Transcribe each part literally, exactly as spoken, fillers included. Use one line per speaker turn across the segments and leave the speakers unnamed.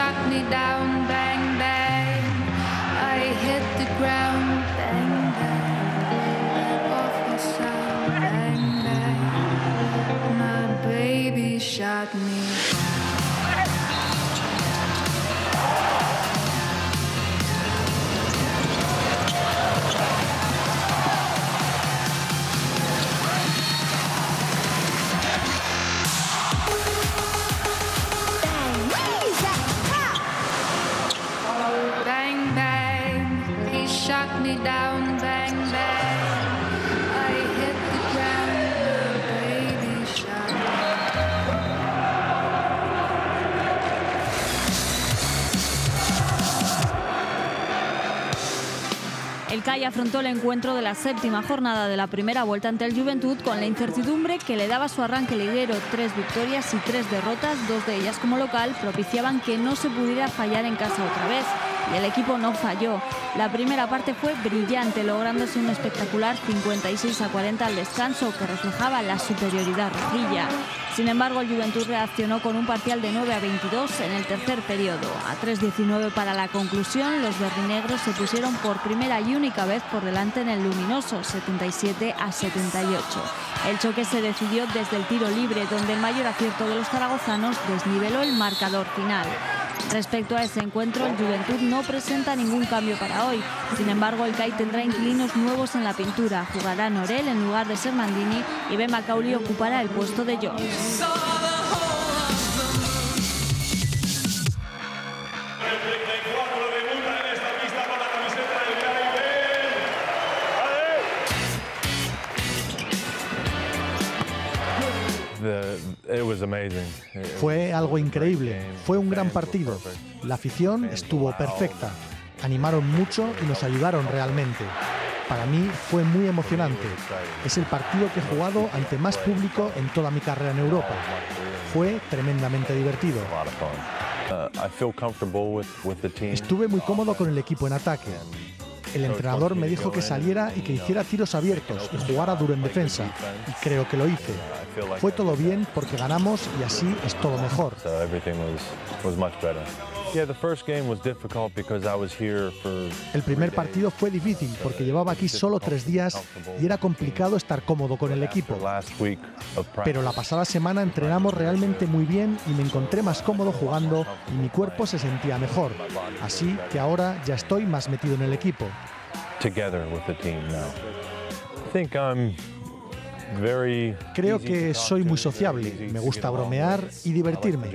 shot me down, bang, bang. I hit the ground, bang, bang. Awful sound, bang, bang. My baby shot me down. Shot me down, bang, bang. I hit the ground, baby shot me.
El C A I afrontó el encuentro de la séptima jornada de la primera vuelta ante el Juventud con la incertidumbre que le daba su arranque liguero. Tres victorias y tres derrotas, dos de ellas como local, propiciaban que no se pudiera fallar en casa otra vez. Y el equipo no falló. La primera parte fue brillante, lográndose un espectacular cincuenta y seis a cuarenta al descanso que reflejaba la superioridad rojilla. Sin embargo, el Juventud reaccionó con un parcial de nueve a veintidós en el tercer periodo. A tres diecinueve para la conclusión, los verdinegros se pusieron por primera y única vez por delante en el luminoso, setenta y siete a setenta y ocho. El choque se decidió desde el tiro libre, donde el mayor acierto de los zaragozanos desniveló el marcador final. Respecto a ese encuentro, el Juventud no presenta ningún cambio para hoy. Sin embargo, el C A I tendrá inquilinos nuevos en la pintura. Jugará Norel en lugar de Sermandini y Ben Macaulay ocupará el puesto de Jones.
Fue algo increíble, fue un gran partido. La afición estuvo perfecta, animaron mucho y nos ayudaron realmente. Para mí fue muy emocionante. Es el partido que he jugado ante más público en toda mi carrera en Europa. Fue tremendamente divertido. Estuve muy cómodo con el equipo en ataque. El entrenador me dijo que saliera y que hiciera tiros abiertos y jugara duro en defensa, y creo que lo hice. Fue todo bien porque ganamos y así es todo mejor. El primer partido fue difícil porque llevaba aquí solo tres días y era complicado estar cómodo con el equipo. Pero la pasada semana entrenamos realmente muy bien y me encontré más cómodo jugando y mi cuerpo se sentía mejor. Así que ahora ya estoy más metido en el equipo. Creo que soy muy sociable, me gusta bromear y divertirme.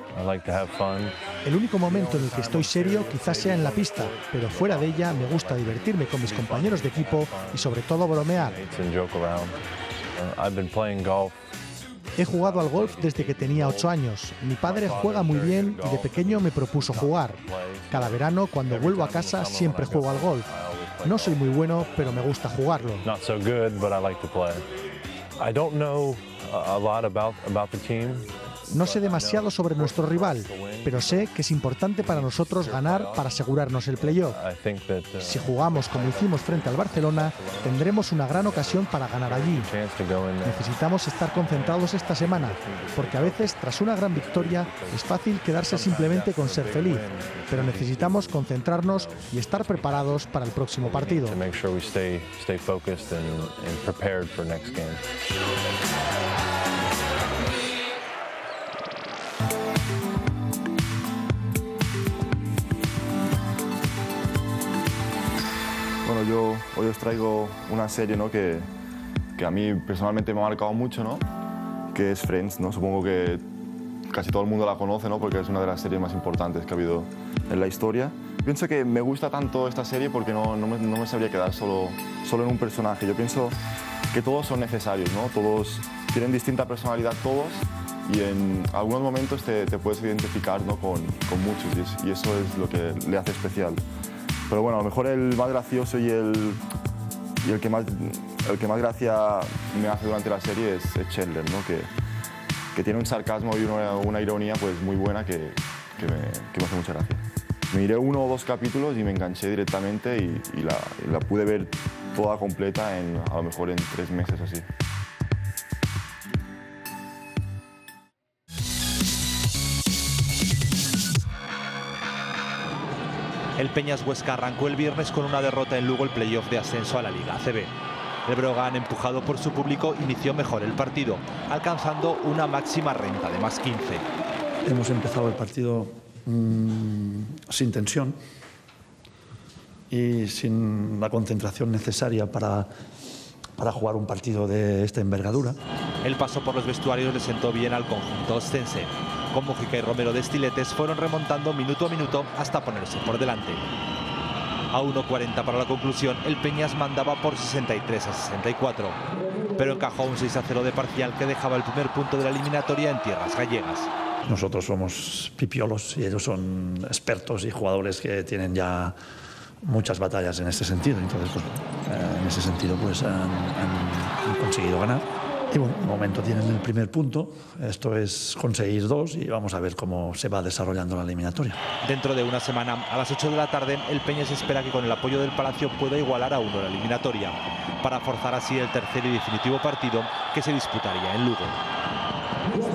El único momento en el que estoy serio quizás sea en la pista, pero fuera de ella me gusta divertirme con mis compañeros de equipo y sobre todo bromear. He jugado al golf desde que tenía ocho años. Mi padre juega muy bien y de pequeño me propuso jugar. Cada verano, cuando vuelvo a casa, siempre juego al golf. No soy muy bueno, pero me gusta jugarlo. No sé demasiado sobre nuestro rival, pero sé que es importante para nosotros ganar para asegurarnos el playoff. Si jugamos como hicimos frente al Barcelona, tendremos una gran ocasión para ganar allí. Necesitamos estar concentrados esta semana, porque a veces, tras una gran victoria, es fácil quedarse simplemente con ser feliz, pero necesitamos concentrarnos y estar preparados para el próximo partido.
Bueno, yo hoy os traigo una serie, ¿no?, que, que a mí personalmente me ha marcado mucho, ¿no?, que es Friends, ¿no? Supongo que casi todo el mundo la conoce, ¿no?, porque es una de las series más importantes que ha habido en la historia. Pienso que me gusta tanto esta serie porque no, no, me, no me sabría quedar solo, solo en un personaje. Yo pienso que todos son necesarios, ¿no? Todos tienen distinta personalidad, todos, y en algunos momentos te, te puedes identificar, ¿no?, con, con muchos, y, es, y eso es lo que le hace especial. Pero bueno, a lo mejor el más gracioso y el, y el, que, más, el que más gracia me hace durante la serie es, es Chandler, ¿no?, que, que tiene un sarcasmo y una, una ironía pues muy buena que, que, me, que me hace mucha gracia. Me miré uno o dos capítulos y me enganché directamente y, y, la, y la pude ver toda completa en, a lo mejor en tres meses así.
El Peñas Huesca arrancó el viernes con una derrota en Lugo el playoff de ascenso a la Liga A C B. El Breogán, empujado por su público, inició mejor el partido, alcanzando una máxima renta de más quince.
Hemos empezado el partido mmm, sin tensión y sin la concentración necesaria para, para jugar un partido de esta envergadura.
El paso por los vestuarios le sentó bien al conjunto ostense. Con Mújica y Romero de Estiletes fueron remontando minuto a minuto hasta ponerse por delante. A uno cuarenta para la conclusión, el Peñas mandaba por sesenta y tres a sesenta y cuatro, pero encajó un seis a cero de parcial que dejaba el primer punto de la eliminatoria en tierras gallegas.
Nosotros somos pipiolos y ellos son expertos y jugadores que tienen ya muchas batallas en este sentido. Entonces, pues, en ese sentido, pues han, han, han conseguido ganar. Y bueno, de momento tienen el primer punto, esto es conseguir dos y vamos a ver cómo se va desarrollando la eliminatoria.
Dentro de una semana, a las ocho de la tarde, el Peñas espera que con el apoyo del Palacio pueda igualar a uno la eliminatoria, para forzar así el tercer y definitivo partido que se disputaría en Lugo.